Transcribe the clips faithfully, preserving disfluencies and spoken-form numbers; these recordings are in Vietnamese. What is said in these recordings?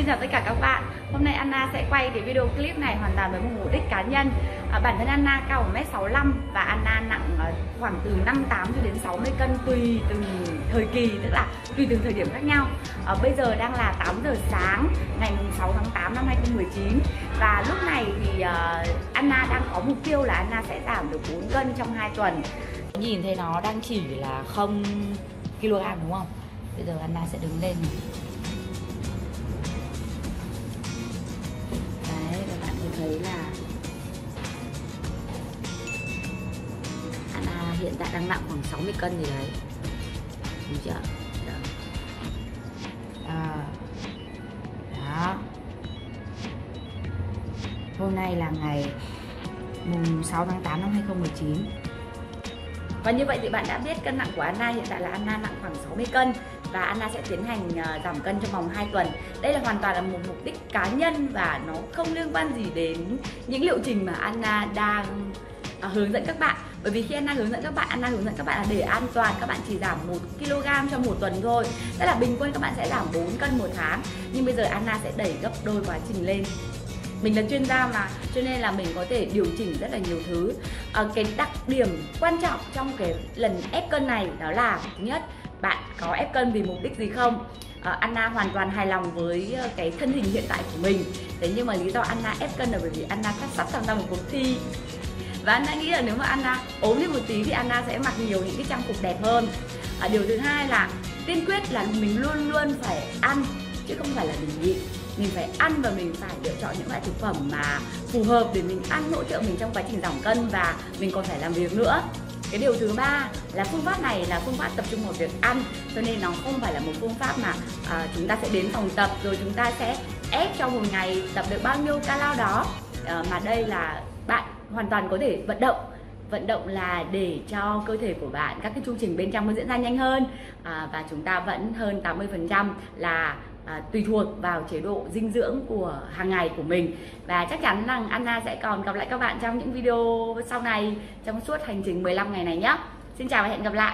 chào tất cả các bạn. Hôm nay Anna sẽ quay cái video clip này hoàn toàn với một mục đích cá nhân. à, Bản thân Anna cao một mét sáu mươi lăm và Anna nặng khoảng từ năm mươi tám cho đến sáu mươi cân tùy từng thời kỳ, tức là tùy từng thời điểm khác nhau. à, Bây giờ đang là tám giờ sáng ngày sáu tháng tám năm hai nghìn không trăm mười chín. Và lúc này thì uh, Anna đang có mục tiêu là Anna sẽ giảm được bốn cân trong hai tuần. Nhìn thấy nó đang chỉ là không ki lô gam đúng không? Bây giờ Anna sẽ đứng lên này. Đấy, và bạn có thấy là Anna hiện tại đang nặng khoảng sáu mươi cân gì đấy, đúng chưa? Đó. À. Đó. Hôm nay là ngày mùng sáu tháng tám năm hai nghìn không trăm mười chín. Và như vậy thì bạn đã biết cân nặng của Anna. Hiện tại là Anna nặng khoảng sáu mươi cân và Anna sẽ tiến hành uh, giảm cân trong vòng hai tuần. Đây là hoàn toàn là một mục đích cá nhân và nó không liên quan gì đến những liệu trình mà Anna đang uh, hướng dẫn các bạn. Bởi vì khi Anna hướng dẫn các bạn, Anna hướng dẫn các bạn là để an toàn, các bạn chỉ giảm một ki lô gam trong một tuần thôi. Tức là bình quân các bạn sẽ giảm bốn cân một tháng. Nhưng bây giờ Anna sẽ đẩy gấp đôi quá trình lên. Mình là chuyên gia mà, cho nên là mình có thể điều chỉnh rất là nhiều thứ. à, Cái đặc điểm quan trọng trong cái lần ép cân này đó là thứ nhất, bạn có ép cân vì mục đích gì không? à, Anna hoàn toàn hài lòng với cái thân hình hiện tại của mình. Thế nhưng mà lý do Anna ép cân là bởi vì Anna sắp tham gia một cuộc thi. Và Anna nghĩ là nếu mà Anna ốm lên một tí thì Anna sẽ mặc nhiều những cái trang phục đẹp hơn. à, Điều thứ hai là tiên quyết là mình luôn luôn phải ăn chứ không phải là mình nhịn. Mình phải ăn và mình phải lựa chọn những loại thực phẩm mà phù hợp để mình ăn, hỗ trợ mình trong quá trình giảm cân, và mình còn phải làm việc nữa. Cái điều thứ ba là phương pháp này là phương pháp tập trung vào việc ăn, cho nên nó không phải là một phương pháp mà à, chúng ta sẽ đến phòng tập rồi chúng ta sẽ ép trong một ngày tập được bao nhiêu calo đó. à, Mà đây là bạn hoàn toàn có thể vận động. Vận động là để cho cơ thể của bạn, các cái chu trình bên trong nó diễn ra nhanh hơn. à, Và chúng ta vẫn hơn tám mươi phần trăm là À, tùy thuộc vào chế độ dinh dưỡng của hàng ngày của mình. Và chắc chắn rằng Anna sẽ còn gặp lại các bạn trong những video sau này, trong suốt hành trình mười lăm ngày này nhé. Xin chào và hẹn gặp lại.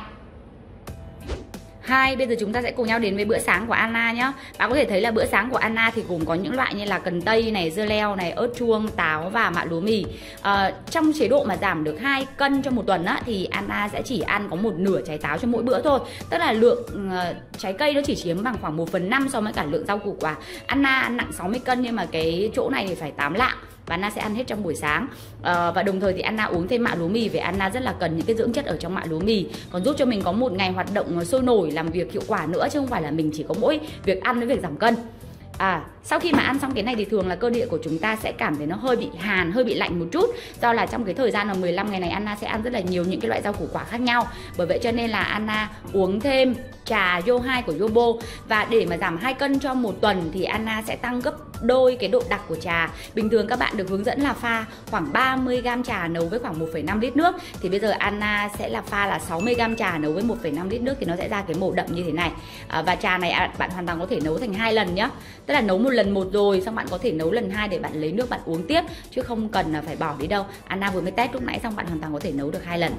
Hai, bây giờ chúng ta sẽ cùng nhau đến với bữa sáng của Anna nhé. Bạn có thể thấy là bữa sáng của Anna thì gồm có những loại như là cần tây này, dưa leo này, ớt chuông, táo và mạ lúa mì. à, Trong chế độ mà giảm được hai cân trong một tuần á, thì Anna sẽ chỉ ăn có một nửa trái táo cho mỗi bữa thôi. Tức là lượng uh, trái cây nó chỉ chiếm bằng khoảng một phần năm so với cả lượng rau củ quả. Anna ăn nặng sáu mươi cân nhưng mà cái chỗ này thì phải tám lạng. Và Anna sẽ ăn hết trong buổi sáng. à, Và đồng thời thì Anna uống thêm mạ lúa mì, vì Anna rất là cần những cái dưỡng chất ở trong mạ lúa mì, còn giúp cho mình có một ngày hoạt động sôi nổi, làm việc hiệu quả nữa, chứ không phải là mình chỉ có mỗi việc ăn với việc giảm cân. À, sau khi mà ăn xong cái này thì thường là cơ địa của chúng ta sẽ cảm thấy nó hơi bị hàn, hơi bị lạnh một chút. Do là trong cái thời gian là mười lăm ngày này Anna sẽ ăn rất là nhiều những cái loại rau củ quả khác nhau. Bởi vậy cho nên là Anna uống thêm trà Yo hai của Yobo. Và để mà giảm hai cân trong một tuần thì Anna sẽ tăng gấp đôi cái độ đặc của trà. Bình thường các bạn được hướng dẫn là pha khoảng ba mươi gam trà nấu với khoảng một phẩy năm lít nước. Thì bây giờ Anna sẽ là pha là sáu mươi gam trà nấu với một phẩy năm lít nước, thì nó sẽ ra cái màu đậm như thế này. à, Và trà này bạn hoàn toàn có thể nấu thành hai lần nhá. Tức là nấu một lần một rồi, xong bạn có thể nấu lần hai để bạn lấy nước bạn uống tiếp, chứ không cần là phải bỏ đi đâu. Anna vừa mới test lúc nãy xong, bạn hoàn toàn có thể nấu được hai lần.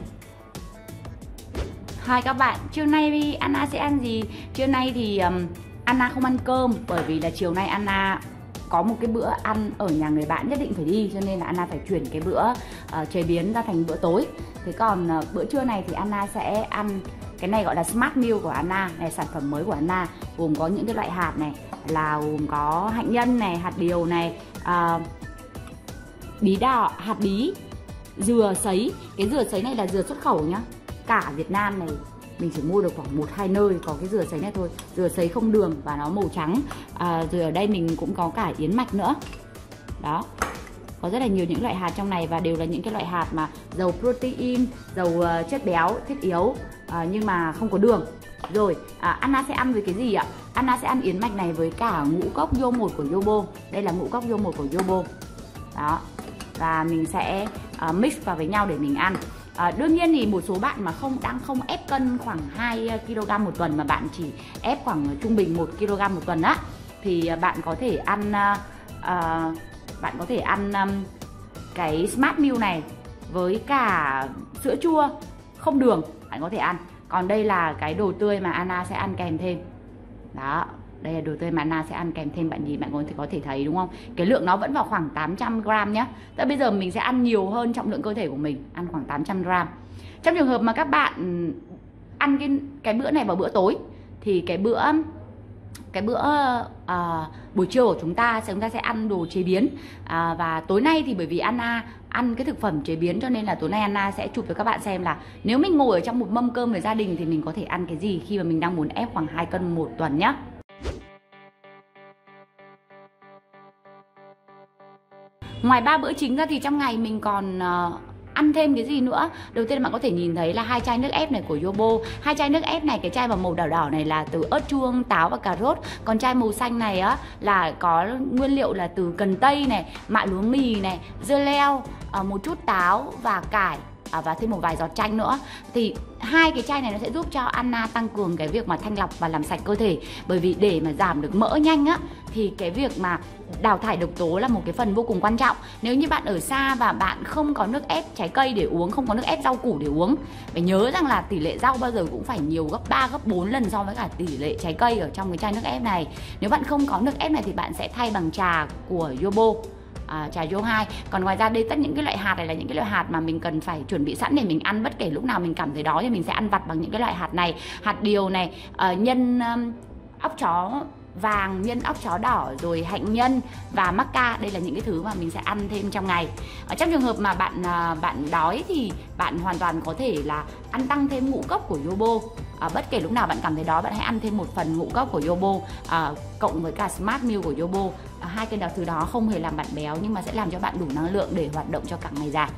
Hai các bạn, trưa nay Anna sẽ ăn gì? Trưa nay thì um, Anna không ăn cơm, bởi vì là chiều nay Anna có một cái bữa ăn ở nhà người bạn nhất định phải đi, cho nên là Anna phải chuyển cái bữa uh, chế biến ra thành bữa tối. Thế còn uh, bữa trưa này thì Anna sẽ ăn cái này gọi là Smart Meal của Anna này, sản phẩm mới của Anna, gồm có những cái loại hạt này, là gồm có hạnh nhân này, hạt điều này, uh, bí đỏ, hạt bí, dừa sấy. Cái dừa sấy này là dừa xuất khẩu nhá. Cả Việt Nam này mình chỉ mua được khoảng một hai nơi có cái dừa sấy này thôi. Dừa sấy không đường và nó màu trắng. à, Rồi ở đây mình cũng có cả yến mạch nữa. Đó, có rất là nhiều những loại hạt trong này, và đều là những cái loại hạt mà giàu protein, giàu uh, chất béo thiết yếu, uh, nhưng mà không có đường. Rồi, à, Anna sẽ ăn với cái gì ạ? Anna sẽ ăn yến mạch này với cả ngũ cốc Yo một của Yobo. Đây là ngũ cốc Yo một của Yobo. Đó, và mình sẽ uh, mix vào với nhau để mình ăn. À, đương nhiên thì một số bạn mà không đang không ép cân khoảng hai ki lô gam một tuần, mà bạn chỉ ép khoảng trung bình một ki lô gam một tuần á, thì bạn có thể ăn uh, uh, bạn có thể ăn um, cái Smart Meal này với cả sữa chua không đường, bạn có thể ăn. Còn đây là cái đồ tươi mà Anna sẽ ăn kèm thêm. Đó, Đây là đồ tươi mà Anna sẽ ăn kèm thêm, bạn gì bạn có thể có thể thấy đúng không? Cái lượng nó vẫn vào khoảng tám trăm gram nhá. Tại bây giờ mình sẽ ăn nhiều hơn trọng lượng cơ thể của mình, ăn khoảng tám trăm gram. Trong trường hợp mà các bạn ăn cái cái bữa này vào bữa tối thì cái bữa cái bữa uh, buổi trưa của chúng ta chúng ta sẽ ăn đồ chế biến, uh, và tối nay thì bởi vì Anna ăn cái thực phẩm chế biến cho nên là tối nay Anna sẽ chụp cho các bạn xem là nếu mình ngồi ở trong một mâm cơm với gia đình thì mình có thể ăn cái gì khi mà mình đang muốn ép khoảng hai cân một tuần nhá. Ngoài ba bữa chính ra thì trong ngày mình còn uh, ăn thêm cái gì nữa. Đầu tiên là bạn có thể nhìn thấy là hai chai nước ép này của Yobo. Hai chai nước ép này, cái chai vào màu đỏ đỏ này là từ ớt chuông, táo và cà rốt. Còn chai màu xanh này á là có nguyên liệu là từ cần tây này, mạ lúa mì này, dưa leo, một chút táo và cải, và thêm một vài giọt chanh nữa. Thì hai cái chai này nó sẽ giúp cho Anna tăng cường cái việc mà thanh lọc và làm sạch cơ thể. Bởi vì để mà giảm được mỡ nhanh á thì cái việc mà đào thải độc tố là một cái phần vô cùng quan trọng. Nếu như bạn ở xa và bạn không có nước ép trái cây để uống, không có nước ép rau củ để uống, phải nhớ rằng là tỷ lệ rau bao giờ cũng phải nhiều gấp ba, gấp bốn lần so với cả tỷ lệ trái cây ở trong cái chai nước ép này. Nếu bạn không có nước ép này thì bạn sẽ thay bằng trà của Yobo. À, trà Yo hai. Còn ngoài ra đây tất những cái loại hạt này là những cái loại hạt mà mình cần phải chuẩn bị sẵn để mình ăn bất kể lúc nào mình cảm thấy đói thì mình sẽ ăn vặt bằng những cái loại hạt này. Hạt điều này, uh, nhân um, óc chó vàng, nhân óc chó đỏ, rồi hạnh nhân và mắc ca. Đây là những cái thứ mà mình sẽ ăn thêm trong ngày. Ở trong trường hợp mà bạn uh, bạn đói thì bạn hoàn toàn có thể là ăn tăng thêm ngũ cốc của Yobo. À, bất kể lúc nào bạn cảm thấy đói, bạn hãy ăn thêm một phần ngũ cốc của Yobo, à, cộng với cả Smart Meal của Yobo. À, hai cái đặc thứ đó không hề làm bạn béo nhưng mà sẽ làm cho bạn đủ năng lượng để hoạt động cho cả ngày dài.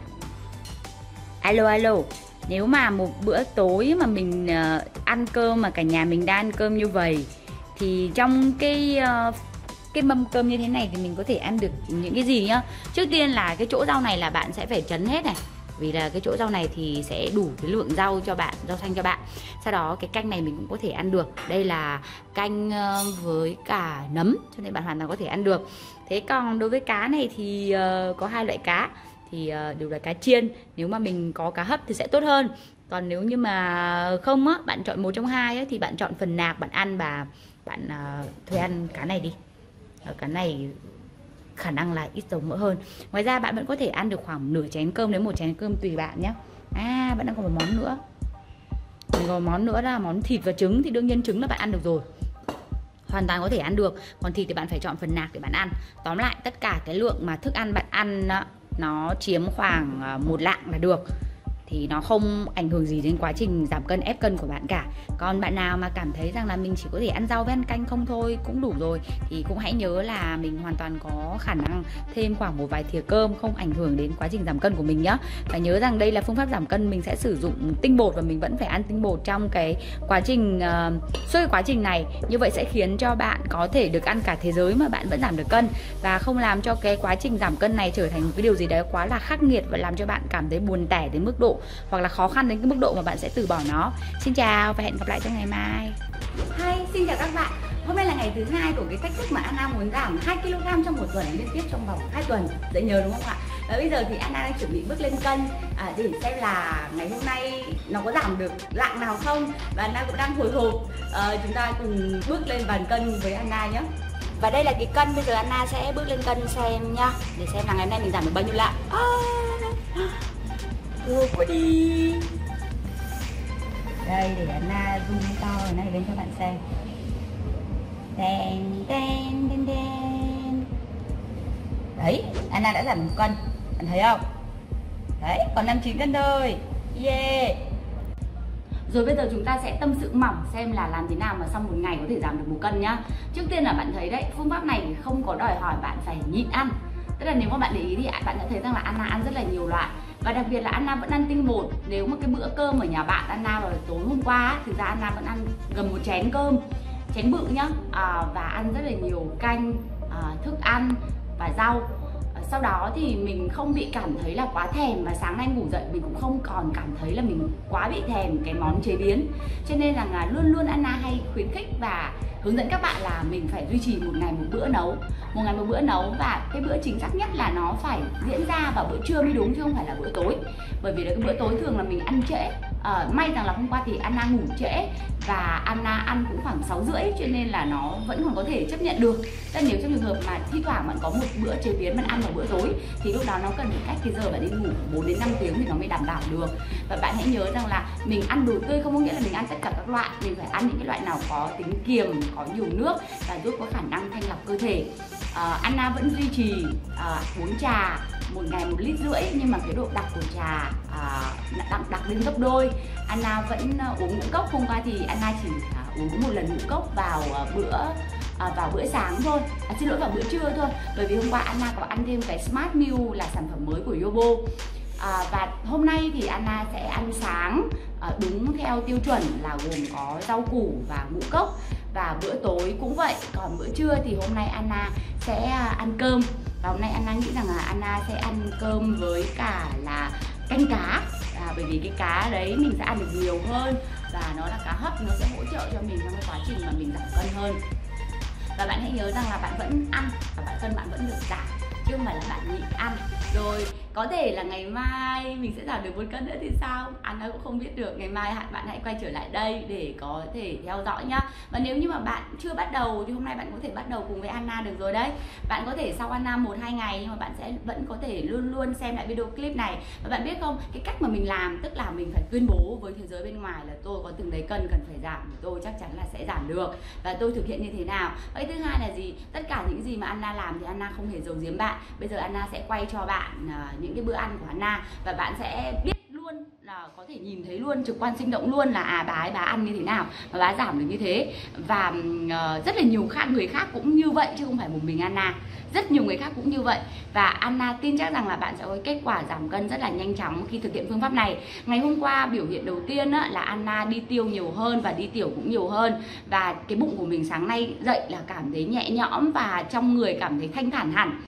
Alo alo, nếu mà một bữa tối mà mình uh, ăn cơm mà cả nhà mình đang ăn cơm như vậy thì trong cái uh, cái mâm cơm như thế này thì mình có thể ăn được những cái gì nhá. Trước tiên là cái chỗ rau này là bạn sẽ phải trấn hết này, vì là cái chỗ rau này thì sẽ đủ cái lượng rau cho bạn, rau xanh cho bạn. Sau đó cái canh này mình cũng có thể ăn được. Đây là canh với cả nấm cho nên bạn hoàn toàn có thể ăn được. Thế còn đối với cá này thì uh, có hai loại cá, thì uh, đều là cá chiên. Nếu mà mình có cá hấp thì sẽ tốt hơn. Còn nếu như mà không á, bạn chọn một trong hai á, thì bạn chọn phần nạc bạn ăn và bạn uh, thôi ăn cá này đi. Ở cá này khả năng là ít dầu mỡ hơn. Ngoài ra bạn vẫn có thể ăn được khoảng nửa chén cơm đến một chén cơm tùy bạn nhé. À, bạn đang còn một món nữa. Mình còn món nữa là món thịt và trứng. Thì đương nhiên trứng là bạn ăn được rồi, hoàn toàn có thể ăn được. Còn thịt thì bạn phải chọn phần nạc để bạn ăn. Tóm lại tất cả cái lượng mà thức ăn bạn ăn nó chiếm khoảng một lạng là được, thì nó không ảnh hưởng gì đến quá trình giảm cân, ép cân của bạn cả. Còn bạn nào mà cảm thấy rằng là mình chỉ có thể ăn rau với ăn canh không thôi cũng đủ rồi thì cũng hãy nhớ là mình hoàn toàn có khả năng thêm khoảng một vài thìa cơm, không ảnh hưởng đến quá trình giảm cân của mình nhé. Và nhớ rằng đây là phương pháp giảm cân, mình sẽ sử dụng tinh bột và mình vẫn phải ăn tinh bột trong cái quá trình uh, suốt cái quá trình này. Như vậy sẽ khiến cho bạn có thể được ăn cả thế giới mà bạn vẫn giảm được cân, và không làm cho cái quá trình giảm cân này trở thành một cái điều gì đấy quá là khắc nghiệt và làm cho bạn cảm thấy buồn tẻ đến mức độ hoặc là khó khăn đến cái mức độ mà bạn sẽ từ bỏ nó. Xin chào và hẹn gặp lại trong ngày mai. Hi, xin chào các bạn. Hôm nay là ngày thứ hai của cái cách thức mà Anna muốn giảm hai ki lô gam trong một tuần liên tiếp trong vòng hai tuần. Dễ nhớ đúng không ạ? Và bây giờ thì Anna đang chuẩn bị bước lên cân à, để xem là ngày hôm nay nó có giảm được lạng nào không. Và Anna cũng đang hồi hộp. à, Chúng ta cùng bước lên bàn cân với Anna nhé. Và đây là cái cân, bây giờ Anna sẽ bước lên cân xem nhá, để xem là ngày hôm nay mình giảm được bao nhiêu lạng. à, Ủa quá đi. Đây để Anna zoom to rồi này lên cho bạn xem. Đen đen đen đen. Đấy, Anna đã giảm một cân. Bạn thấy không? Đấy, còn năm mươi chín cân thôi. Yeah. Rồi bây giờ chúng ta sẽ tâm sự mỏng xem là làm thế nào mà sau một ngày có thể giảm được một cân nhá. Trước tiên là bạn thấy đấy, phương pháp này không có đòi hỏi bạn phải nhịn ăn. Tức là nếu mà bạn để ý thì bạn sẽ thấy rằng là Anna ăn rất là nhiều loại. Và đặc biệt là Anna vẫn ăn tinh bột. Nếu mà cái bữa cơm ở nhà bạn Anna vào tối hôm qua, thực ra Anna vẫn ăn gần một chén cơm, chén bự nhá, à, và ăn rất là nhiều canh, à, thức ăn và rau. à, Sau đó thì mình không bị cảm thấy là quá thèm, và sáng nay ngủ dậy mình cũng không còn cảm thấy là mình quá bị thèm cái món chế biến. Cho nên là, là luôn luôn Anna hay khuyến khích và hướng dẫn các bạn là mình phải duy trì một ngày một bữa nấu, một ngày một bữa nấu, và cái bữa chính xác nhất là nó phải diễn ra vào bữa trưa mới đúng chứ không phải là bữa tối. Bởi vì là cái bữa tối thường là mình ăn trễ, uh, may rằng là hôm qua thì Anna ngủ trễ và Anna ăn cũng khoảng sáu rưỡi, cho nên là nó vẫn còn có thể chấp nhận được. Tức nếu trong trường hợp mà thi thoảng bạn có một bữa chế biến bạn ăn vào bữa tối thì lúc đó nó cần phải cách cái giờ bạn đi ngủ bốn đến năm tiếng thì nó mới đảm bảo được. Và bạn hãy nhớ rằng là mình ăn đồ tươi không có nghĩa là mình ăn tất cả các loại, mình phải ăn những cái loại nào có tính kiềm, có nhiều nước và giúp có khả năng thanh lọc cơ thể. uh, Anna vẫn duy trì uh, uống trà một ngày một lít rưỡi, nhưng mà cái độ đặc của trà uh, đặc, đặc lên gấp đôi. Anna vẫn uh, uống ngũ cốc. Hôm qua thì Anna chỉ uh, uống một lần ngũ cốc vào uh, bữa uh, vào bữa sáng thôi, à, xin lỗi vào bữa trưa thôi, bởi vì hôm qua Anna có ăn thêm cái Smart Meal là sản phẩm mới của Yobo. À, và hôm nay thì Anna sẽ ăn sáng à, đúng theo tiêu chuẩn là gồm có rau củ và ngũ cốc, và bữa tối cũng vậy. Còn bữa trưa thì hôm nay Anna sẽ ăn cơm, và hôm nay Anna nghĩ rằng là Anna sẽ ăn cơm với cả là canh cá, à, bởi vì cái cá đấy mình sẽ ăn được nhiều hơn và nó là cá hấp, nó sẽ hỗ trợ cho mình trong cái quá trình mà mình giảm cân hơn. Và bạn hãy nhớ rằng là bạn vẫn ăn và bạn cân bạn vẫn được giảm, chứ không phải là bạn nhịn ăn. Rồi có thể là ngày mai mình sẽ giảm được một cân nữa thì sao, Anna cũng không biết được. Ngày mai bạn hãy quay trở lại đây để có thể theo dõi nhá. Và nếu như mà bạn chưa bắt đầu thì hôm nay bạn có thể bắt đầu cùng với Anna được rồi đấy. Bạn có thể sau Anna một hai ngày, nhưng mà bạn sẽ vẫn có thể luôn luôn xem lại video clip này. Và bạn biết không, cái cách mà mình làm tức là mình phải tuyên bố với thế giới bên ngoài là tôi có từng đấy cân cần phải giảm, tôi chắc chắn là sẽ giảm được và tôi thực hiện như thế nào. Và cái thứ hai là gì, tất cả những gì mà Anna làm thì Anna không hề giấu giếm bạn. Bây giờ Anna sẽ quay cho bạn uh, những cái bữa ăn của Anna, và bạn sẽ biết luôn, là có thể nhìn thấy luôn, trực quan sinh động luôn là à bà ấy bà ăn như thế nào và bà giảm được như thế. Và uh, rất là nhiều khác người khác cũng như vậy, chứ không phải một mình Anna, rất nhiều người khác cũng như vậy. Và Anna tin chắc rằng là bạn sẽ có kết quả giảm cân rất là nhanh chóng khi thực hiện phương pháp này. Ngày hôm qua biểu hiện đầu tiên á, là Anna đi tiêu nhiều hơn và đi tiểu cũng nhiều hơn, và cái bụng của mình sáng nay dậy là cảm thấy nhẹ nhõm và trong người cảm thấy thanh thản hẳn.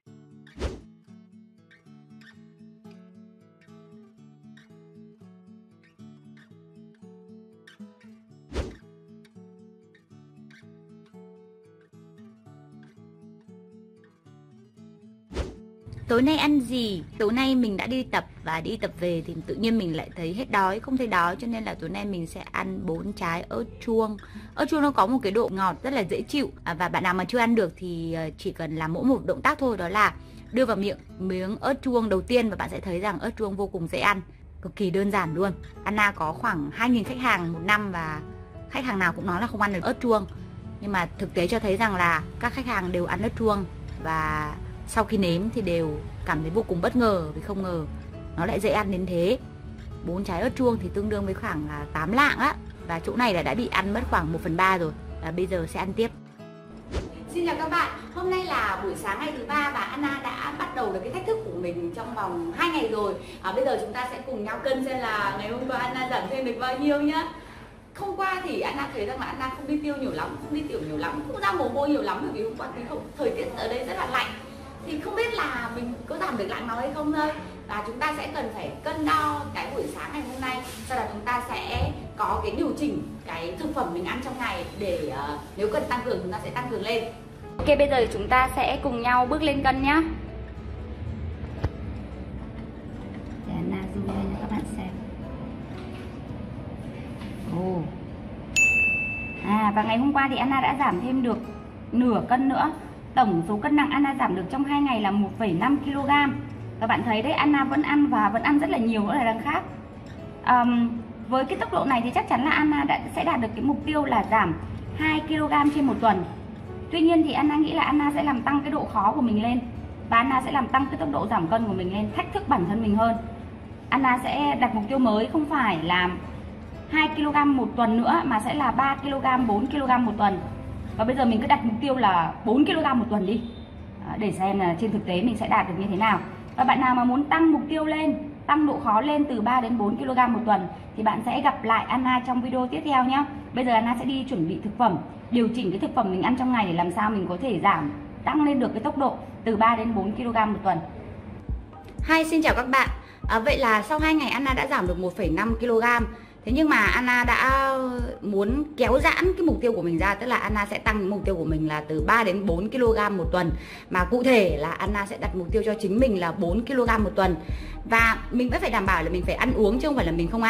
Tối nay ăn gì? Tối nay mình đã đi tập và đi tập về thì tự nhiên mình lại thấy hết đói, không thấy đói, cho nên là tối nay mình sẽ ăn bốn trái ớt chuông. Ớt chuông nó có một cái độ ngọt rất là dễ chịu, à, và bạn nào mà chưa ăn được thì chỉ cần làm mỗi một động tác thôi, đó là đưa vào miệng miếng ớt chuông đầu tiên và bạn sẽ thấy rằng ớt chuông vô cùng dễ ăn, cực kỳ đơn giản luôn. Anna có khoảng hai nghìn khách hàng một năm và khách hàng nào cũng nói là không ăn được ớt chuông, nhưng mà thực tế cho thấy rằng là các khách hàng đều ăn ớt chuông và sau khi nếm thì đều cảm thấy vô cùng bất ngờ, vì không ngờ nó lại dễ ăn đến thế. Bốn trái ớt chuông thì tương đương với khoảng là tám lạng á, và chỗ này là đã bị ăn mất khoảng một phần ba rồi, và bây giờ sẽ ăn tiếp. Xin chào các bạn, hôm nay là buổi sáng ngày thứ ba và Anna đã bắt đầu được cái thách thức của mình trong vòng hai ngày rồi. À, bây giờ chúng ta sẽ cùng nhau cân xem là ngày hôm qua Anna giảm thêm được bao nhiêu nhá. Hôm qua thì Anna thấy rằng là Anna không đi tiêu nhiều lắm, không đi tiểu nhiều lắm, không ra mồ hôi nhiều lắm, bởi vì hôm qua thì không, thời tiết ở đây rất là lạnh. Thì không biết là mình có giảm được nặng nào hay không thôi. Và chúng ta sẽ cần phải cân đo cái buổi sáng ngày hôm nay, sau đó chúng ta sẽ có cái điều chỉnh cái thực phẩm mình ăn trong ngày để uh, nếu cần tăng cường chúng ta sẽ tăng cường lên. Ok, bây giờ chúng ta sẽ cùng nhau bước lên cân nhá. Để Anna zoom lên cho các bạn xem. Ồ. À, và ngày hôm qua thì Anna đã giảm thêm được nửa cân nữa. Tổng số cân nặng Anna giảm được trong hai ngày là một phẩy năm ki lô gam. Các bạn thấy đấy, Anna vẫn ăn và vẫn ăn rất là nhiều nữa là đằng khác. um, Với cái tốc độ này thì chắc chắn là Anna đã, sẽ đạt được cái mục tiêu là giảm hai ki lô gam trên một tuần. Tuy nhiên thì Anna nghĩ là Anna sẽ làm tăng cái độ khó của mình lên, và Anna sẽ làm tăng cái tốc độ giảm cân của mình lên, thách thức bản thân mình hơn. Anna sẽ đặt mục tiêu mới không phải là hai ki lô gam một tuần nữa, mà sẽ là ba ki lô gam, bốn ki lô gam một tuần. Và bây giờ mình cứ đặt mục tiêu là bốn ki lô gam một tuần đi, để xem là trên thực tế mình sẽ đạt được như thế nào. Và bạn nào mà muốn tăng mục tiêu lên, tăng độ khó lên từ ba đến bốn ki lô gam một tuần thì bạn sẽ gặp lại Anna trong video tiếp theo nhé. Bây giờ Anna sẽ đi chuẩn bị thực phẩm, điều chỉnh cái thực phẩm mình ăn trong ngày để làm sao mình có thể giảm, tăng lên được cái tốc độ từ ba đến bốn ki lô gam một tuần. Hi, xin chào các bạn. À, vậy là sau hai ngày Anna đã giảm được một phẩy năm ki lô gam. Thế nhưng mà Anna đã muốn kéo giãn cái mục tiêu của mình ra, tức là Anna sẽ tăng mục tiêu của mình là từ ba đến bốn ki lô gam một tuần. Mà cụ thể là Anna sẽ đặt mục tiêu cho chính mình là bốn ki lô gam một tuần. Và mình vẫn phải đảm bảo là mình phải ăn uống chứ không phải là mình không ăn.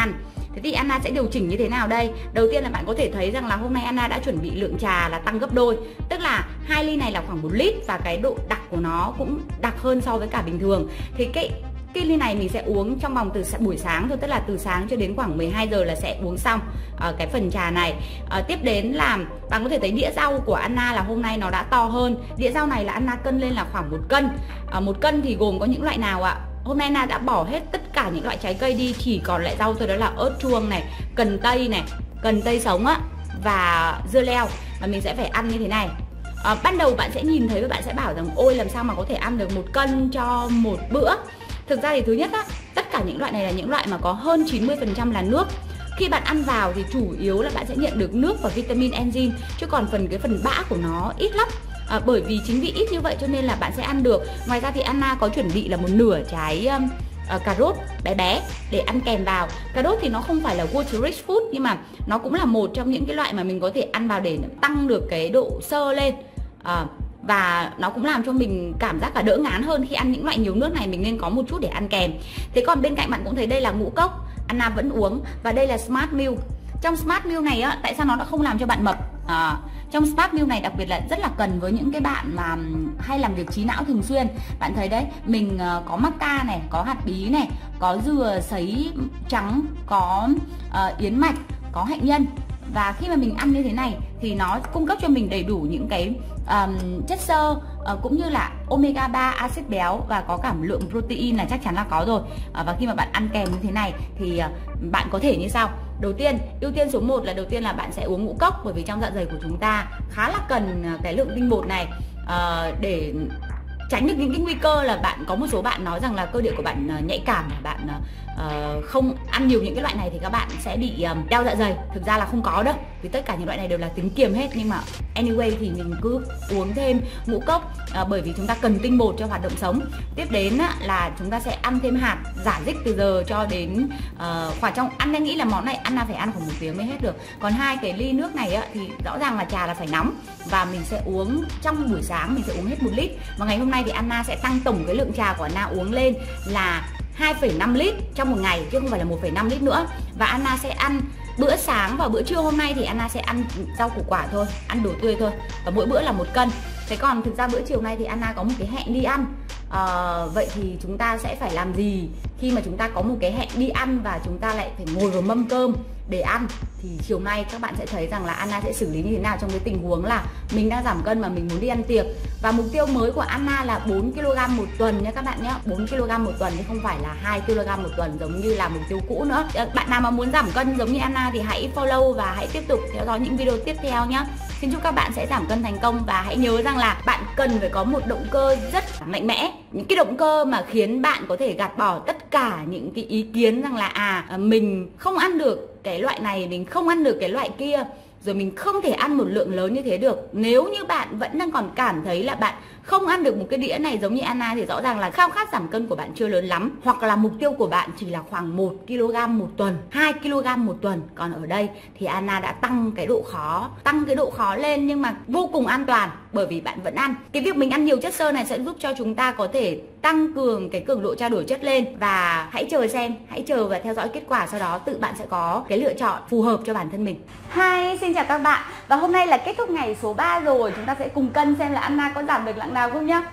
Thế thì Anna sẽ điều chỉnh như thế nào đây? Đầu tiên là bạn có thể thấy rằng là hôm nay Anna đã chuẩn bị lượng trà là tăng gấp đôi. Tức là hai ly này là khoảng một lít và cái độ đặc của nó cũng đặc hơn so với cả bình thường. Thì cái Cái ly này mình sẽ uống trong vòng từ buổi sáng thôi, tức là từ sáng cho đến khoảng mười hai giờ là sẽ uống xong uh, cái phần trà này. Uh, tiếp đến là bạn có thể thấy đĩa rau của Anna là hôm nay nó đã to hơn. Đĩa rau này là Anna cân lên là khoảng một cân. Uh, một cân thì gồm có những loại nào ạ? Hôm nay Anna đã bỏ hết tất cả những loại trái cây đi, chỉ còn lại rau thôi, đó là ớt chuông này, cần tây này, cần tây sống á, và dưa leo. Và mình sẽ phải ăn như thế này. À, ban đầu bạn sẽ nhìn thấy và bạn sẽ bảo rằng ôi làm sao mà có thể ăn được một cân cho một bữa. Thực ra thì thứ nhất á, tất cả những loại này là những loại mà có hơn chín mươi phần trăm là nước. Khi bạn ăn vào thì chủ yếu là bạn sẽ nhận được nước và vitamin enzyme, chứ còn phần cái phần bã của nó ít lắm. À, bởi vì chính vì ít như vậy cho nên là bạn sẽ ăn được. Ngoài ra thì Anna có chuẩn bị là một nửa trái um, uh, cà rốt bé bé để ăn kèm vào. Cà rốt thì nó không phải là water rich food, nhưng mà nó cũng là một trong những cái loại mà mình có thể ăn vào để tăng được cái độ xơ lên. À, và nó cũng làm cho mình cảm giác cả đỡ ngán hơn khi ăn những loại nhiều nước này, mình nên có một chút để ăn kèm. Thế còn bên cạnh bạn cũng thấy đây là ngũ cốc, Anna vẫn uống, và đây là Smart Meal. Trong Smart Meal này á, tại sao nó đã không làm cho bạn mập? À, trong Smart Meal này đặc biệt là rất là cần với những cái bạn mà hay làm việc trí não thường xuyên. Bạn thấy đấy, mình uh, có macca này, có hạt bí này, có dừa sấy trắng, có uh, yến mạch, có hạnh nhân. Và khi mà mình ăn như thế này thì nó cung cấp cho mình đầy đủ những cái um, chất xơ uh, cũng như là omega ba, axit béo, và có cả lượng protein là chắc chắn là có rồi. Uh, và khi mà bạn ăn kèm như thế này thì uh, bạn có thể như sau. Đầu tiên, ưu tiên số một là đầu tiên là bạn sẽ uống ngũ cốc, bởi vì trong dạ dày của chúng ta khá là cần cái lượng tinh bột này uh, để tránh được những cái nguy cơ là bạn, có một số bạn nói rằng là cơ địa của bạn uh, nhạy cảm, bạn uh, không ăn nhiều những cái loại này thì các bạn sẽ bị um, đau dạ dày. Thực ra là không có đâu, vì tất cả những loại này đều là tính kiềm hết. Nhưng mà anyway thì mình cứ uống thêm ngũ cốc uh, bởi vì chúng ta cần tinh bột cho hoạt động sống. Tiếp đến uh, là chúng ta sẽ ăn thêm hạt, giả dích từ giờ cho đến uh, khoảng trong ăn. Anh nghĩ là món này Anna phải ăn khoảng một tiếng mới hết được. Còn hai cái ly nước này uh, thì rõ ràng là trà là phải nóng, và mình sẽ uống trong buổi sáng, mình sẽ uống hết một lít. Và ngày hôm nay thì Anna sẽ tăng tổng cái lượng trà của Anna uống lên là hai phẩy năm lít trong một ngày, chứ không phải là một phẩy năm lít nữa. Và Anna sẽ ăn bữa sáng và bữa trưa hôm nay thì Anna sẽ ăn rau củ quả thôi, ăn đồ tươi thôi, và mỗi bữa là một cân. Thế còn thực ra bữa chiều nay thì Anna có một cái hẹn đi ăn. À, vậy thì chúng ta sẽ phải làm gì khi mà chúng ta có một cái hẹn đi ăn và chúng ta lại phải ngồi vào mâm cơm để ăn? Thì chiều nay các bạn sẽ thấy rằng là Anna sẽ xử lý như thế nào trong cái tình huống là mình đang giảm cân mà mình muốn đi ăn tiệc. Và mục tiêu mới của Anna là bốn ki lô gam một tuần nha các bạn nhé. bốn ki lô gam một tuần chứ không phải là hai ki lô gam một tuần giống như là mục tiêu cũ nữa. Bạn nào mà muốn giảm cân giống như Anna thì hãy follow và hãy tiếp tục theo dõi những video tiếp theo nhé. Xin chúc các bạn sẽ giảm cân thành công, và hãy nhớ rằng là bạn cần phải có một động cơ rất mạnh mẽ. Những cái động cơ mà khiến bạn có thể gạt bỏ tất cả những cái ý kiến rằng là à mình không ăn được cái loại này, mình không ăn được cái loại kia, rồi mình không thể ăn một lượng lớn như thế được. Nếu như bạn vẫn đang còn cảm thấy là bạn không ăn được một cái đĩa này giống như Anna thì rõ ràng là khao khát giảm cân của bạn chưa lớn lắm, hoặc là mục tiêu của bạn chỉ là khoảng một ki lô gam một tuần, hai ki lô gam một tuần. Còn ở đây thì Anna đã tăng cái độ khó, tăng cái độ khó lên nhưng mà vô cùng an toàn, bởi vì bạn vẫn ăn. Cái việc mình ăn nhiều chất xơ này sẽ giúp cho chúng ta có thể tăng cường cái cường độ trao đổi chất lên. Và hãy chờ xem, hãy chờ và theo dõi kết quả, sau đó tự bạn sẽ có cái lựa chọn phù hợp cho bản thân mình. Hi, xin chào các bạn. Và hôm nay là kết thúc ngày số ba rồi. Chúng ta sẽ cùng cân xem là Anna có giảm được nặng nào không nhá.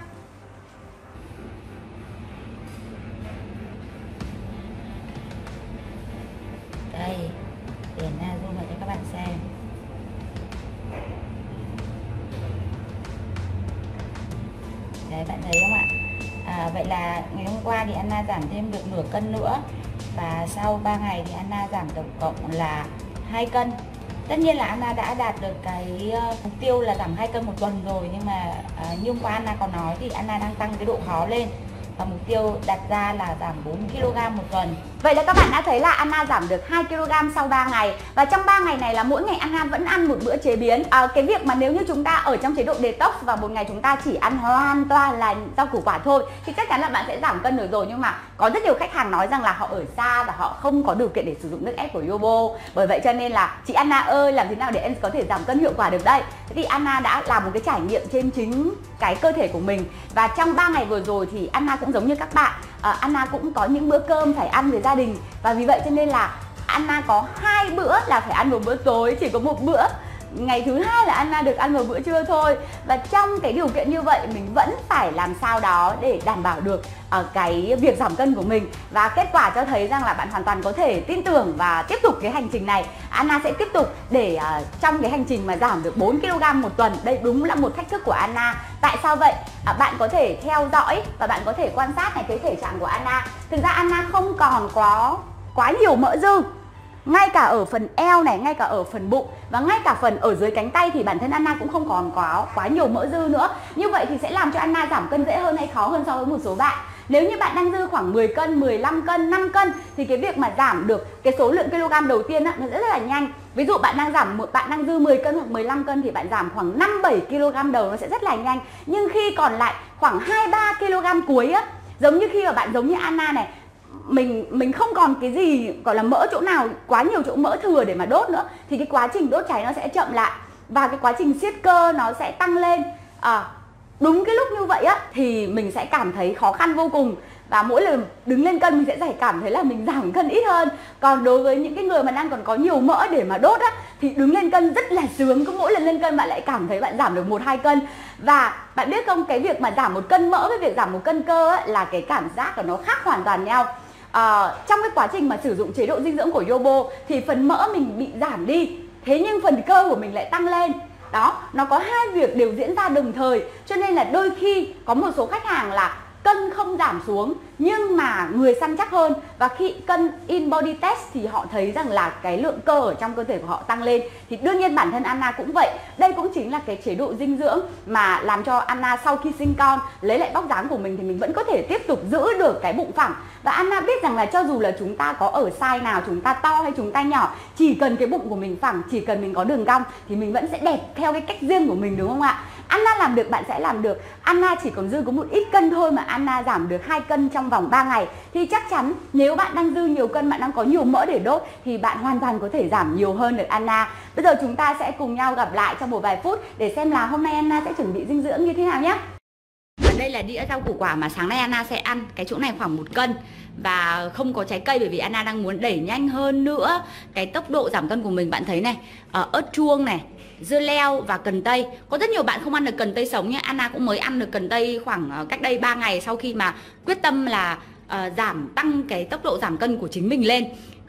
Đây, để Anna zoom lại cho các bạn xem. Đấy, bạn thấy không ạ? À, vậy là ngày hôm qua thì Anna giảm thêm được nửa cân nữa, và sau ba ngày thì Anna giảm tổng cộng là hai cân. Tất nhiên là Anna đã đạt được cái uh, mục tiêu là giảm hai cân một tuần rồi, nhưng mà uh, như hôm qua Anna có nói thì Anna đang tăng cái độ khó lên, và mục tiêu đặt ra là giảm bốn ki lô gam một tuần. Vậy là các bạn đã thấy là Anna giảm được hai ki lô gam sau ba ngày. Và trong ba ngày này là mỗi ngày Anna vẫn ăn một bữa chế biến. à, Cái việc mà nếu như chúng ta ở trong chế độ detox và một ngày chúng ta chỉ ăn hoàn toàn là rau củ quả thôi thì chắc chắn là bạn sẽ giảm cân được rồi. Nhưng mà có rất nhiều khách hàng nói rằng là họ ở xa và họ không có điều kiện để sử dụng nước ép của Yobo. Bởi vậy cho nên là chị Anna ơi, làm thế nào để em có thể giảm cân hiệu quả được đây? Thế thì Anna đã làm một cái trải nghiệm trên chính cái cơ thể của mình. Và trong ba ngày vừa rồi thì Anna cũng giống như các bạn, à, Anna cũng có những bữa cơm phải ăn với gia đình. Và vì vậy cho nên là Anna có hai bữa là phải ăn một bữa tối, chỉ có một bữa ngày thứ hai là Anna được ăn một bữa trưa thôi. Và trong cái điều kiện như vậy mình vẫn phải làm sao đó để đảm bảo được uh, cái việc giảm cân của mình. Và kết quả cho thấy rằng là bạn hoàn toàn có thể tin tưởng và tiếp tục cái hành trình này. Anna sẽ tiếp tục để uh, trong cái hành trình mà giảm được bốn ki lô gam một tuần. Đây đúng là một thách thức của Anna. Tại sao vậy? Uh, bạn có thể theo dõi và bạn có thể quan sát này cái thể trạng của Anna. Thực ra Anna không còn có quá nhiều mỡ dư, ngay cả ở phần eo này, ngay cả ở phần bụng và ngay cả phần ở dưới cánh tay thì bản thân Anna cũng không còn có quá nhiều mỡ dư nữa. Như vậy thì sẽ làm cho Anna giảm cân dễ hơn hay khó hơn so với một số bạn. Nếu như bạn đang dư khoảng mười cân, mười lăm cân, năm cân thì cái việc mà giảm được cái số lượng kg đầu tiên á, nó sẽ rất là nhanh. Ví dụ bạn đang giảm bạn đang dư mười cân hoặc mười lăm cân thì bạn giảm khoảng năm bảy ki lô gam đầu nó sẽ rất là nhanh. Nhưng khi còn lại khoảng hai ba ki lô gam cuối á, giống như khi mà bạn giống như Anna này, mình mình không còn cái gì gọi là mỡ chỗ nào, quá nhiều chỗ mỡ thừa để mà đốt nữa, thì cái quá trình đốt cháy nó sẽ chậm lại và cái quá trình siết cơ nó sẽ tăng lên. À, đúng cái lúc như vậy á thì mình sẽ cảm thấy khó khăn vô cùng, và mỗi lần đứng lên cân mình sẽ phải cảm thấy là mình giảm cân ít hơn. Còn đối với những cái người mà đang còn có nhiều mỡ để mà đốt á thì đứng lên cân rất là sướng, cứ mỗi lần lên cân bạn lại cảm thấy bạn giảm được một hai cân. Và bạn biết không, cái việc mà giảm một cân mỡ với việc giảm một cân cơ á, là cái cảm giác của nó khác hoàn toàn nhau. À, trong cái quá trình mà sử dụng chế độ dinh dưỡng của Yobo thì phần mỡ mình bị giảm đi, thế nhưng phần cơ của mình lại tăng lên. Đó, nó có hai việc đều diễn ra đồng thời. Cho nên là đôi khi có một số khách hàng là cân không giảm xuống nhưng mà người săn chắc hơn, và khi cân in body test thì họ thấy rằng là cái lượng cơ ở trong cơ thể của họ tăng lên. Thì đương nhiên bản thân Anna cũng vậy. Đây cũng chính là cái chế độ dinh dưỡng mà làm cho Anna sau khi sinh con lấy lại vóc dáng của mình thì mình vẫn có thể tiếp tục giữ được cái bụng phẳng. Và Anna biết rằng là cho dù là chúng ta có ở size nào, chúng ta to hay chúng ta nhỏ, chỉ cần cái bụng của mình phẳng, chỉ cần mình có đường cong thì mình vẫn sẽ đẹp theo cái cách riêng của mình, đúng không ạ? Anna làm được, bạn sẽ làm được. Anna chỉ còn dư có một ít cân thôi mà Anna giảm được hai cân trong vòng ba ngày. Thì chắc chắn nếu bạn đang dư nhiều cân, bạn đang có nhiều mỡ để đốt thì bạn hoàn toàn có thể giảm nhiều hơn được Anna. Bây giờ chúng ta sẽ cùng nhau gặp lại trong một vài phút để xem là hôm nay Anna sẽ chuẩn bị dinh dưỡng như thế nào nhé. Và đây là đĩa rau củ quả mà sáng nay Anna sẽ ăn. Cái chỗ này khoảng một cân. Và không có trái cây bởi vì Anna đang muốn đẩy nhanh hơn nữa cái tốc độ giảm cân của mình. Bạn thấy này, uh, ớt chuông này, dưa leo và cần tây. Có rất nhiều bạn không ăn được cần tây sống nhé. Anna cũng mới ăn được cần tây khoảng uh, cách đây ba ngày sau khi mà quyết tâm là uh, giảm tăng cái tốc độ giảm cân của chính mình lên. uh,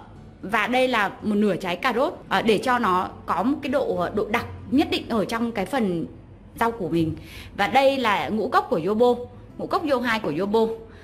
Và đây là một nửa trái cà rốt uh, để cho nó có một cái độ độ đặc nhất định ở trong cái phần rau của mình. Và đây là ngũ cốc của Yobo, ngũ cốc Yo hai của Yobo.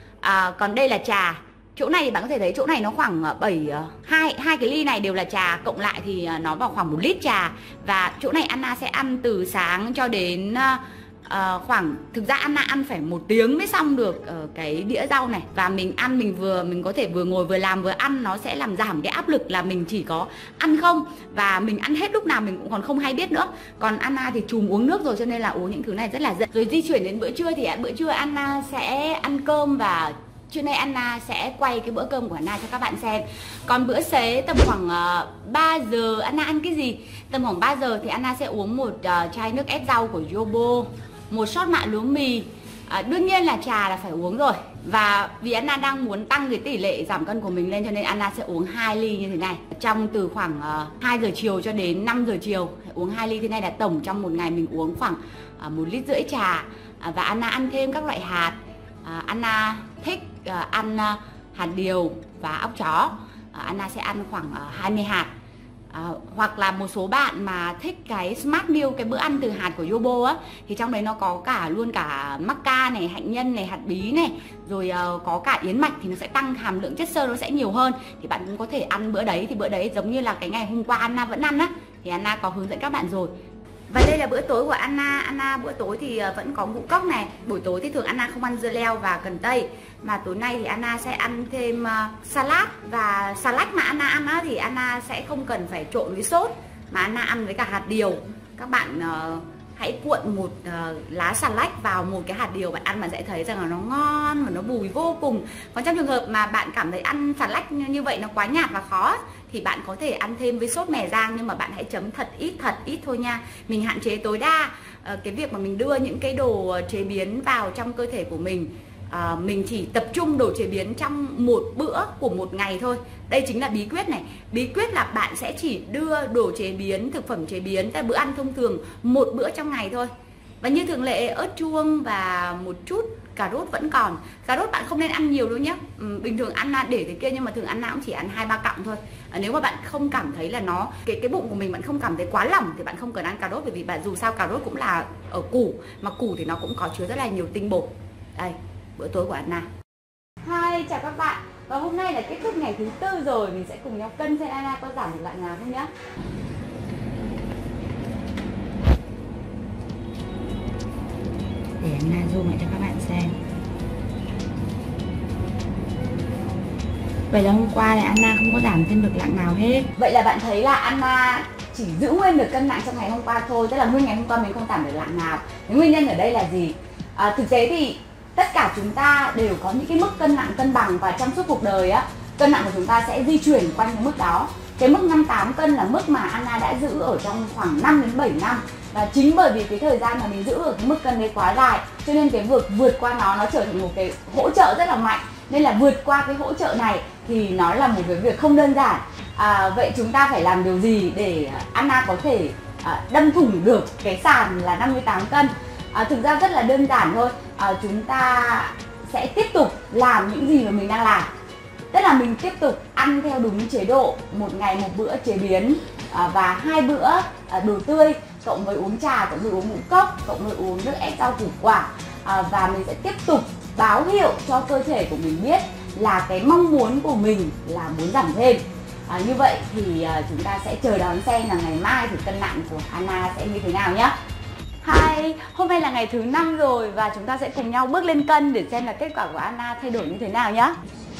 À, còn đây là trà. Chỗ này thì bạn có thể thấy chỗ này nó khoảng bảy hai hai cái ly này đều là trà, cộng lại thì nó vào khoảng một lít trà. Và chỗ này Anna sẽ ăn từ sáng cho đến uh, khoảng, thực ra Anna ăn phải một tiếng mới xong được uh, cái đĩa rau này. Và mình ăn mình vừa mình có thể vừa ngồi vừa làm vừa ăn, nó sẽ làm giảm cái áp lực là mình chỉ có ăn không, và mình ăn hết lúc nào mình cũng còn không hay biết nữa. Còn Anna thì chùm uống nước rồi, cho nên là uống những thứ này rất là dễ. Rồi di chuyển đến bữa trưa thì bữa trưa Anna sẽ ăn cơm, và trưa nay Anna sẽ quay cái bữa cơm của Anna cho các bạn xem. Còn bữa xế tầm khoảng uh, ba giờ Anna ăn cái gì? Tầm khoảng ba giờ thì Anna sẽ uống một uh, chai nước ép rau của Yobo, một shot mạ lúa mì. À, đương nhiên là trà là phải uống rồi. Và vì Anna đang muốn tăng cái tỷ lệ giảm cân của mình lên, cho nên Anna sẽ uống hai ly như thế này. Trong từ khoảng uh, hai giờ chiều cho đến năm giờ chiều uống hai ly thế này, là tổng trong một ngày mình uống khoảng uh, một lít rưỡi trà. uh, Và Anna ăn thêm các loại hạt. uh, Anna thích uh, ăn uh, hạt điều và óc chó. uh, Anna sẽ ăn khoảng uh, hai mươi hạt. À, hoặc là một số bạn mà thích cái Smart Meal, cái bữa ăn từ hạt của Yobo á, thì trong đấy nó có cả luôn cả macca này, hạnh nhân này, hạt bí này, rồi uh, có cả yến mạch, thì nó sẽ tăng hàm lượng chất xơ nó sẽ nhiều hơn. Thì bạn cũng có thể ăn bữa đấy. Thì bữa đấy giống như là cái ngày hôm qua Anna vẫn ăn á, thì Anna có hướng dẫn các bạn rồi. Và đây là bữa tối của Anna. Anna bữa tối thì vẫn có ngũ cốc này. Buổi tối thì thường Anna không ăn dưa leo và cần tây, mà tối nay thì Anna sẽ ăn thêm uh, salad. Và salad mà Anna ăn á, thì Anna sẽ không cần phải trộn với sốt, mà Anna ăn với cả hạt điều. Các bạn uh, hãy cuộn một uh, lá xà lách vào một cái hạt điều, bạn ăn bạn sẽ thấy rằng là nó ngon và nó bùi vô cùng. Còn trong trường hợp mà bạn cảm thấy ăn xà lách như vậy nó quá nhạt và khó thì bạn có thể ăn thêm với sốt mè rang, nhưng mà bạn hãy chấm thật ít thật ít thôi nha. Mình hạn chế tối đa uh, cái việc mà mình đưa những cái đồ chế biến vào trong cơ thể của mình. à, mình chỉ tập trung đồ chế biến trong một bữa của một ngày thôi. Đây chính là bí quyết này. Bí quyết là bạn sẽ chỉ đưa đồ chế biến, thực phẩm chế biến, tại bữa ăn thông thường một bữa trong ngày thôi. Và như thường lệ, ớt chuông và một chút cà rốt vẫn còn. Cà rốt bạn không nên ăn nhiều đâu nhé. Ừ, bình thường ăn để thế kia nhưng mà thường ăn nào cũng chỉ ăn hai ba cọng thôi. À, nếu mà bạn không cảm thấy là nó cái cái bụng của mình bạn không cảm thấy quá lỏng thì bạn không cần ăn cà rốt, bởi vì bạn dù sao cà rốt cũng là ở củ, mà củ thì nó cũng có chứa rất là nhiều tinh bột. Đây, bữa tối của Anna. Hi, chào các bạn. Và hôm nay là kết thúc ngày thứ tư rồi, mình sẽ cùng nhau cân xem Anna có giảm được lại nào không nhá. Để Anna zoom lại cho các bạn xem. Vậy là hôm qua thì Anna không có giảm thêm được lạng nào hết. Vậy là bạn thấy là Anna chỉ giữ nguyên được cân nặng trong ngày hôm qua thôi. Tức là nguyên ngày hôm qua mình không giảm được lạng nào. Cái nguyên nhân ở đây là gì? À, thực tế thì tất cả chúng ta đều có những cái mức cân nặng cân bằng, và trong suốt cuộc đời á, cân nặng của chúng ta sẽ di chuyển quanh cái mức đó. Cái mức năm mươi tám cân là mức mà Anna đã giữ ở trong khoảng năm đến bảy năm. Và chính bởi vì cái thời gian mà mình giữ ở cái mức cân đấy quá dài, cho nên cái vượt vượt qua nó nó trở thành một cái hỗ trợ rất là mạnh. Nên là vượt qua cái hỗ trợ này thì nó là một cái việc không đơn giản. À, vậy chúng ta phải làm điều gì để Anna có thể à, đâm thủng được cái sàn là năm mươi tám cân? À, thực ra rất là đơn giản thôi. À, chúng ta sẽ tiếp tục làm những gì mà mình đang làm. Tức là mình tiếp tục ăn theo đúng chế độ, một ngày một bữa chế biến à, và hai bữa à, đồ tươi, cộng với uống trà, cộng với uống ngũ cốc, cộng với uống nước ép rau củ quả. À, và mình sẽ tiếp tục báo hiệu cho cơ thể của mình biết là cái mong muốn của mình là muốn giảm thêm. À, như vậy thì à, chúng ta sẽ chờ đón xem là ngày mai thì cân nặng của Anna sẽ như thế nào nhé. Hi, hôm nay là ngày thứ năm rồi và chúng ta sẽ cùng nhau bước lên cân để xem là kết quả của Anna thay đổi như thế nào nhé.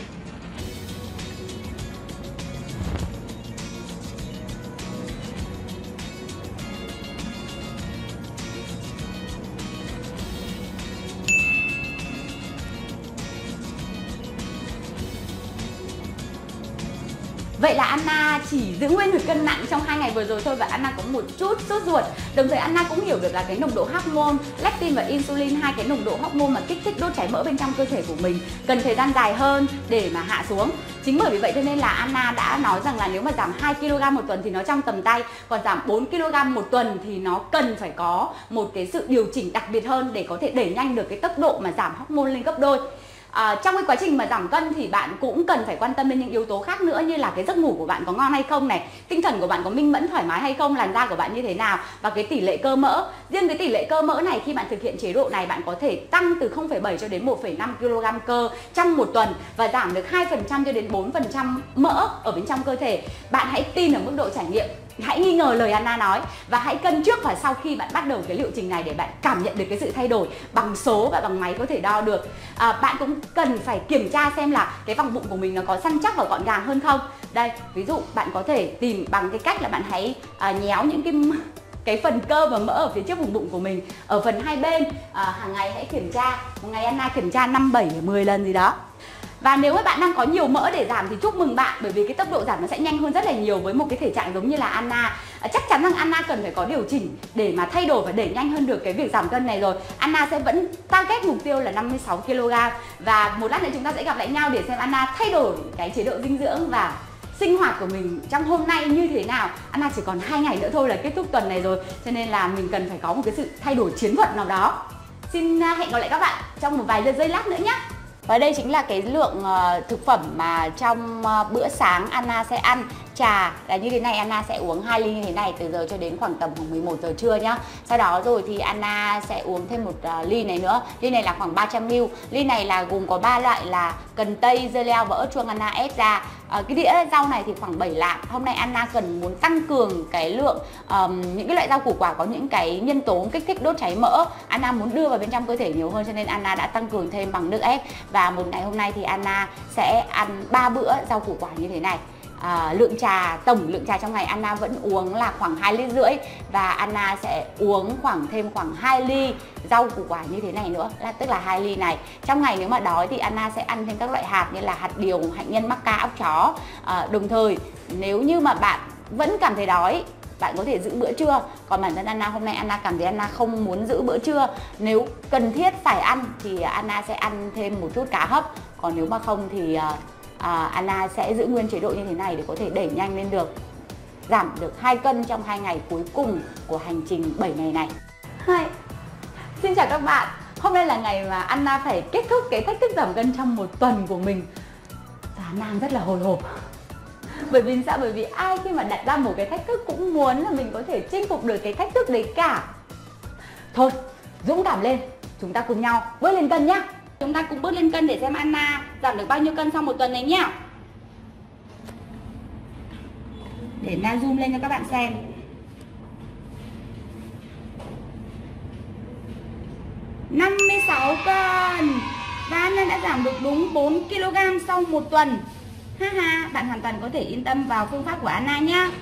Vậy là Anna chỉ giữ nguyên được cân nặng trong hai ngày vừa rồi thôi, và Anna có một chút sốt ruột. Đồng thời Anna cũng hiểu được là cái nồng độ hormone leptin và insulin, hai cái nồng độ hormone mà kích thích đốt cháy mỡ bên trong cơ thể của mình, cần thời gian dài hơn để mà hạ xuống. Chính bởi vì vậy cho nên là Anna đã nói rằng là nếu mà giảm hai ki lô gam một tuần thì nó trong tầm tay, còn giảm bốn ki lô gam một tuần thì nó cần phải có một cái sự điều chỉnh đặc biệt hơn để có thể đẩy nhanh được cái tốc độ mà giảm hormone lên gấp đôi. À, trong cái quá trình mà giảm cân thì bạn cũng cần phải quan tâm đến những yếu tố khác nữa, như là cái giấc ngủ của bạn có ngon hay không này, tinh thần của bạn có minh mẫn thoải mái hay không, làn da của bạn như thế nào, và cái tỷ lệ cơ mỡ. Riêng cái tỷ lệ cơ mỡ này, khi bạn thực hiện chế độ này, bạn có thể tăng từ không phẩy bảy cho đến một phẩy năm ki lô gam cơ trong một tuần và giảm được hai phần trăm cho đến bốn phần trăm mỡ ở bên trong cơ thể. Bạn hãy tin ở mức độ trải nghiệm, hãy nghi ngờ lời Anna nói và hãy cân trước và sau khi bạn bắt đầu cái liệu trình này để bạn cảm nhận được cái sự thay đổi bằng số và bằng máy có thể đo được. À, bạn cũng cần phải kiểm tra xem là cái vòng bụng của mình nó có săn chắc và gọn gàng hơn không. Đây, ví dụ bạn có thể tìm bằng cái cách là bạn hãy à, nhéo những cái cái phần cơ và mỡ ở phía trước vùng bụng của mình ở phần hai bên. À, hàng ngày hãy kiểm tra, một ngày Anna kiểm tra năm, bảy, mười lần gì đó. Và nếu mà bạn đang có nhiều mỡ để giảm thì chúc mừng bạn, bởi vì cái tốc độ giảm nó sẽ nhanh hơn rất là nhiều với một cái thể trạng giống như là Anna. À, chắc chắn rằng Anna cần phải có điều chỉnh để mà thay đổi và đẩy nhanh hơn được cái việc giảm cân này rồi. Anna sẽ vẫn target mục tiêu là năm mươi sáu ki lô gam. Và một lát nữa chúng ta sẽ gặp lại nhau để xem Anna thay đổi cái chế độ dinh dưỡng và sinh hoạt của mình trong hôm nay như thế nào. Anna chỉ còn hai ngày nữa thôi là kết thúc tuần này rồi, cho nên là mình cần phải có một cái sự thay đổi chiến thuật nào đó. Xin hẹn gặp lại các bạn trong một vài giây lát nữa nhé. Và đây chính là cái lượng uh, thực phẩm mà trong uh, bữa sáng Anna sẽ ăn. Trà là như thế này, Anna sẽ uống hai ly như thế này từ giờ cho đến khoảng tầm khoảng mười một giờ trưa nhá. Sau đó rồi thì Anna sẽ uống thêm một uh, ly này nữa. Ly này là khoảng ba trăm mi li lít. Ly này là gồm có ba loại là cần tây, dưa leo và ớt chuông Anna ép ra. Uh, cái đĩa rau này thì khoảng bảy lạng. Hôm nay Anna cần muốn tăng cường cái lượng um, những cái loại rau củ quả có những cái nhân tố kích thích đốt cháy mỡ. Anna muốn đưa vào bên trong cơ thể nhiều hơn, cho nên Anna đã tăng cường thêm bằng nước ép. Và một ngày hôm nay thì Anna sẽ ăn ba bữa rau củ quả như thế này. À, lượng trà, tổng lượng trà trong ngày Anna vẫn uống là khoảng hai lít rưỡi, và Anna sẽ uống khoảng thêm khoảng hai ly rau củ quả như thế này nữa, là tức là hai ly này. Trong ngày nếu mà đói thì Anna sẽ ăn thêm các loại hạt như là hạt điều, hạnh nhân, mắc ca, óc chó. À, đồng thời nếu như mà bạn vẫn cảm thấy đói bạn có thể giữ bữa trưa. Còn bản thân Anna hôm nay Anna cảm thấy Anna không muốn giữ bữa trưa. Nếu cần thiết phải ăn thì Anna sẽ ăn thêm một chút cá hấp. Còn nếu mà không thì uh, uh, Anna sẽ giữ nguyên chế độ như thế này để có thể đẩy nhanh lên được, giảm được hai cân trong hai ngày cuối cùng của hành trình bảy ngày này. Hi. Xin chào các bạn. Hôm nay là ngày mà Anna phải kết thúc cái thách thức giảm cân trong một tuần của mình. Và Anna rất là hồi hộp. Bởi vì sao? Bởi vì ai khi mà đặt ra một cái thách thức cũng muốn là mình có thể chinh phục được cái thách thức đấy cả. Thôi, dũng cảm lên, chúng ta cùng nhau bước lên cân nhá. Chúng ta cùng bước lên cân để xem Anna giảm được bao nhiêu cân sau một tuần này nhá. Để Anna zoom lên cho các bạn xem. năm mươi sáu cân. Và Anna đã giảm được đúng bốn ki lô gam sau một tuần. Ha ha, bạn hoàn toàn có thể yên tâm vào phương pháp của Anna nhá.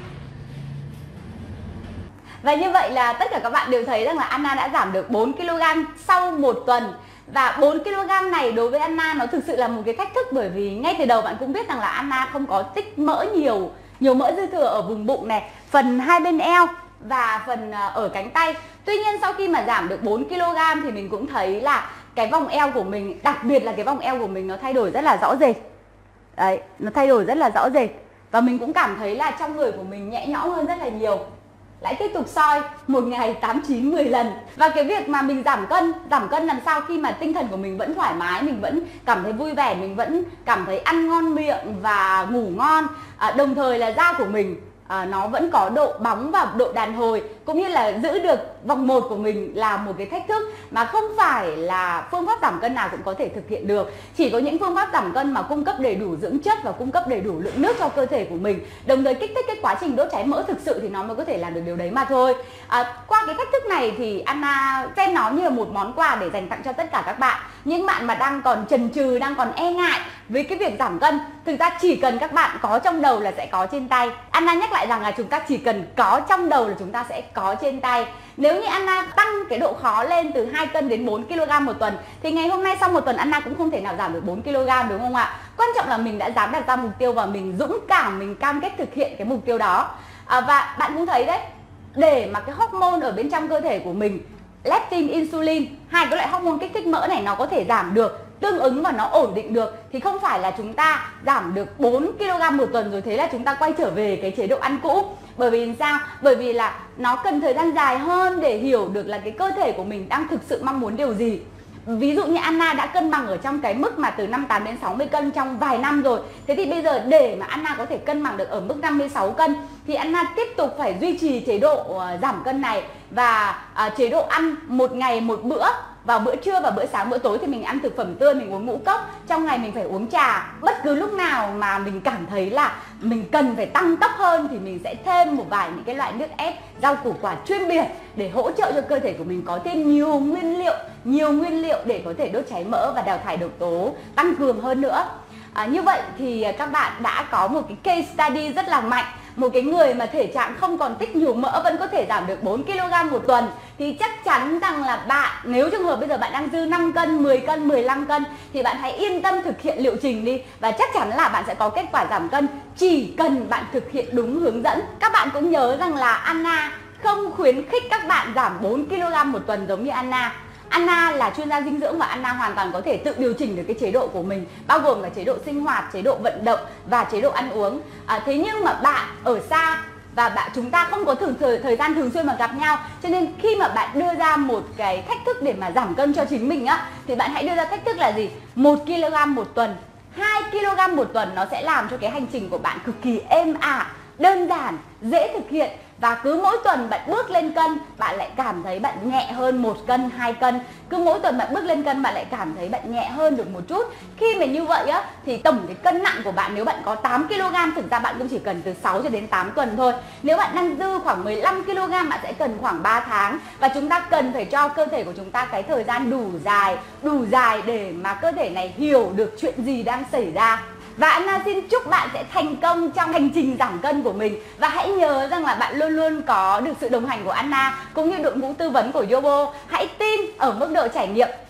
Và như vậy là tất cả các bạn đều thấy rằng là Anna đã giảm được bốn ki lô gam sau một tuần. Và bốn ki lô gam này đối với Anna nó thực sự là một cái thách thức, bởi vì ngay từ đầu bạn cũng biết rằng là Anna không có tích mỡ nhiều, nhiều mỡ dư thừa ở vùng bụng này, phần hai bên eo và phần ở cánh tay. Tuy nhiên sau khi mà giảm được bốn ki lô gam thì mình cũng thấy là cái vòng eo của mình, đặc biệt là cái vòng eo của mình nó thay đổi rất là rõ rệt. Đấy, nó thay đổi rất là rõ rệt. Và mình cũng cảm thấy là trong người của mình nhẹ nhõm hơn rất là nhiều. Lại tiếp tục soi một ngày tám, chín, mười lần. Và cái việc mà mình giảm cân, giảm cân làm sao khi mà tinh thần của mình vẫn thoải mái, mình vẫn cảm thấy vui vẻ, mình vẫn cảm thấy ăn ngon miệng và ngủ ngon, à, đồng thời là da của mình À, nó vẫn có độ bóng và độ đàn hồi, cũng như là giữ được vòng một của mình là một cái thách thức mà không phải là phương pháp giảm cân nào cũng có thể thực hiện được. Chỉ có những phương pháp giảm cân mà cung cấp đầy đủ dưỡng chất và cung cấp đầy đủ lượng nước cho cơ thể của mình, đồng thời kích thích cái quá trình đốt cháy mỡ thực sự thì nó mới có thể làm được điều đấy mà thôi. À, qua cái thách thức này thì Anna xem nó như là một món quà để dành tặng cho tất cả các bạn. Những bạn mà đang còn chần chừ, đang còn e ngại với cái việc giảm cân, thực ra chỉ cần các bạn có trong đầu là sẽ có trên tay. Anna nhắc lại rằng là chúng ta chỉ cần có trong đầu là chúng ta sẽ có trên tay. Nếu như Anna tăng cái độ khó lên từ hai cân đến bốn ki lô gam một tuần thì ngày hôm nay sau một tuần Anna cũng không thể nào giảm được bốn ki lô gam, đúng không ạ? Quan trọng là mình đã dám đặt ra mục tiêu và mình dũng cảm, mình cam kết thực hiện cái mục tiêu đó. À, và bạn cũng thấy đấy, để mà cái hormone ở bên trong cơ thể của mình, leptin, insulin, hai cái loại hormone kích thích mỡ này nó có thể giảm được, tương ứng và nó ổn định được, thì không phải là chúng ta giảm được bốn ki lô gam một tuần rồi thế là chúng ta quay trở về cái chế độ ăn cũ. Bởi vì sao? Bởi vì là nó cần thời gian dài hơn để hiểu được là cái cơ thể của mình đang thực sự mong muốn điều gì. Ví dụ như Anna đã cân bằng ở trong cái mức mà từ năm mươi tám đến sáu mươi cân trong vài năm rồi. Thế thì bây giờ để mà Anna có thể cân bằng được ở mức năm mươi sáu cân thì Anna tiếp tục phải duy trì chế độ uh, giảm cân này. Và uh, chế độ ăn một ngày một bữa, vào bữa trưa và bữa sáng, bữa tối thì mình ăn thực phẩm tươi, mình uống ngũ cốc. Trong ngày mình phải uống trà. Bất cứ lúc nào mà mình cảm thấy là mình cần phải tăng tốc hơn thì mình sẽ thêm một vài những cái loại nước ép, rau củ quả chuyên biệt để hỗ trợ cho cơ thể của mình có thêm nhiều nguyên liệu, nhiều nguyên liệu để có thể đốt cháy mỡ và đào thải độc tố tăng cường hơn nữa. À, như vậy thì các bạn đã có một cái case study rất là mạnh. Một cái người mà thể trạng không còn tích nhiều mỡ vẫn có thể giảm được bốn ki lô gam một tuần thì chắc chắn rằng là bạn, nếu trường hợp bây giờ bạn đang dư năm cân, mười cân, mười lăm cân thì bạn hãy yên tâm thực hiện liệu trình đi. Và chắc chắn là bạn sẽ có kết quả giảm cân chỉ cần bạn thực hiện đúng hướng dẫn. Các bạn cũng nhớ rằng là Anna không khuyến khích các bạn giảm bốn ki lô gam một tuần giống như Anna. Anna là chuyên gia dinh dưỡng và Anna hoàn toàn có thể tự điều chỉnh được cái chế độ của mình, bao gồm là chế độ sinh hoạt, chế độ vận động và chế độ ăn uống. À, thế nhưng mà bạn ở xa và bạn chúng ta không có thường thời, thời gian thường xuyên mà gặp nhau, cho nên khi mà bạn đưa ra một cái thách thức để mà giảm cân cho chính mình á, thì bạn hãy đưa ra thách thức là gì? một ki lô gam một tuần, hai ki lô gam một tuần, nó sẽ làm cho cái hành trình của bạn cực kỳ êm ả, đơn giản, dễ thực hiện. Và cứ mỗi tuần bạn bước lên cân, bạn lại cảm thấy bạn nhẹ hơn một cân, hai cân. Cứ mỗi tuần bạn bước lên cân, bạn lại cảm thấy bạn nhẹ hơn được một chút. Khi mà như vậy á, thì tổng cái cân nặng của bạn nếu bạn có tám ki lô gam, thực ra bạn cũng chỉ cần từ sáu cho đến tám tuần thôi. Nếu bạn đang dư khoảng mười lăm ki lô gam, bạn sẽ cần khoảng ba tháng. Và chúng ta cần phải cho cơ thể của chúng ta cái thời gian đủ dài, đủ dài để mà cơ thể này hiểu được chuyện gì đang xảy ra. Và Anna xin chúc bạn sẽ thành công trong hành trình giảm cân của mình. Và hãy nhớ rằng là bạn luôn luôn có được sự đồng hành của Anna cũng như đội ngũ tư vấn của Yobo. Hãy tin ở mức độ trải nghiệm.